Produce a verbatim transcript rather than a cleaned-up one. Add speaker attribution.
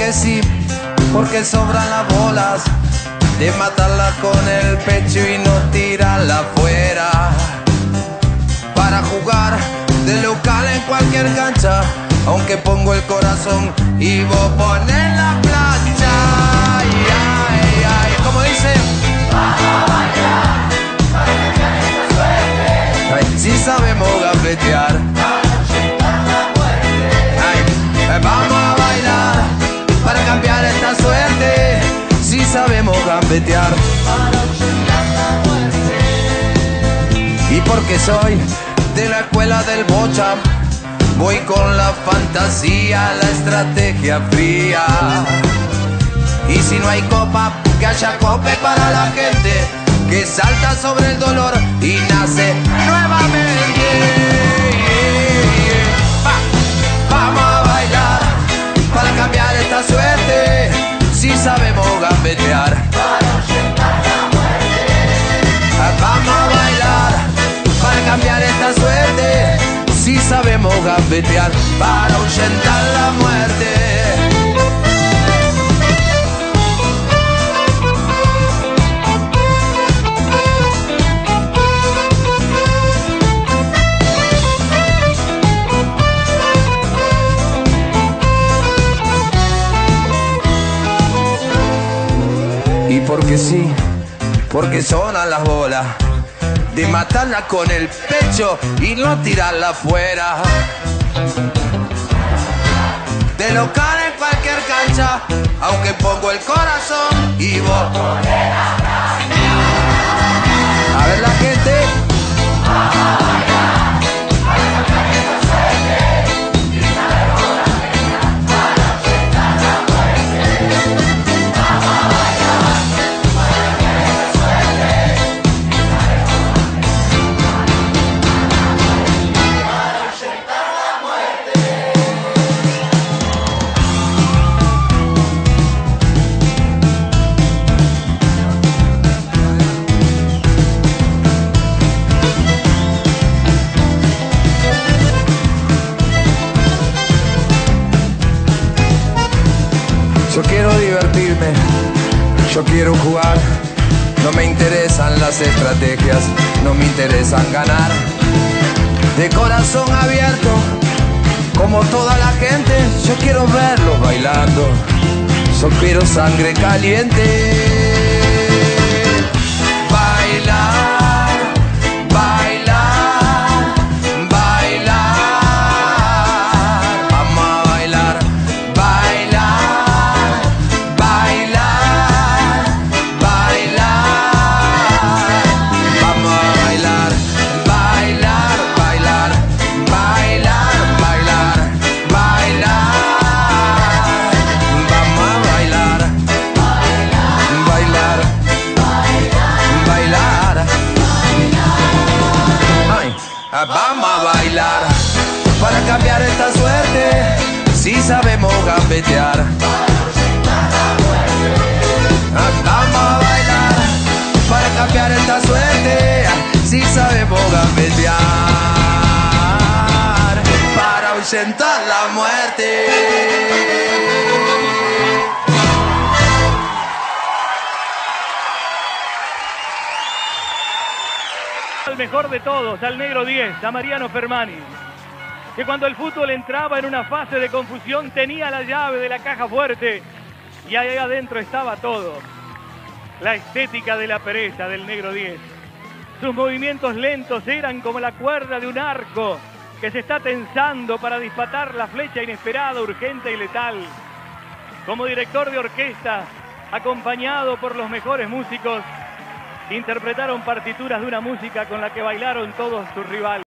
Speaker 1: porque sí, porque sobran las bolas de matarla con el pecho y no tirarla afuera. Para jugar de local en cualquier cancha, aunque pongo el corazón y vos pones la plancha. Ay, ay, ay, como dice, vamos a bailar para cambiar esta suerte. Ay, si sabemos gafetear. Ay, vamos a bailar para cambiar esta suerte. Si sabemos gambetear. Y porque soy de la escuela del bocha, voy con la fantasía, la estrategia fría. Y si no hay copa, que haya cope para la gente que salta sobre el dolor y nace nuevamente. Va, vamos a bailar para cambiar esta suerte. Si sabemos gambetear. Vamos a bailar para cambiar esta suerte. Si sabemos gambetear para ahuyentar la muerte. Y porque sí, porque sonan las bolas de matarla con el pecho y no tirarla afuera. De local en cualquier cancha, aunque pongo el corazón y vos ponés la plancha. A ver la gente. Vamos a bailar para cambiar esta suerte. Y sabemos gambetear para ahuyentar la muerte. Vamos a bailar para cambiar esta suerte. Yo quiero divertirme, yo quiero jugar. No me interesan las estrategias, no me interesan ganar. De corazón abierto, como toda la gente, yo quiero verlos bailando. Yo quiero sangre caliente. Bailar, bailar, bailar. Vamos a bailar, bailar, bailar, bailar. Vamos a bailar, bailar, bailar, bailar, bailar, bailar. Vamos a bailar, bailar, bailar, bailar. Ay, vamos a bailar para cambiar esta suerte. Si sabemos gambetear. Vamos a bailar para cambiar esta suerte. Si sabemos gambetear para ahuyentar la muerte.
Speaker 2: Al mejor de todos, al negro diez, a Mariano Fermani, que cuando el fútbol entraba en una fase de confusión tenía la llave de la caja fuerte y ahí adentro estaba todo. La estética de la pereza del negro diez. Sus movimientos lentos eran como la cuerda de un arco que se está tensando para disparar la flecha inesperada, urgente y letal. Como director de orquesta, acompañado por los mejores músicos, interpretaron partituras de una música con la que bailaron todos sus rivales.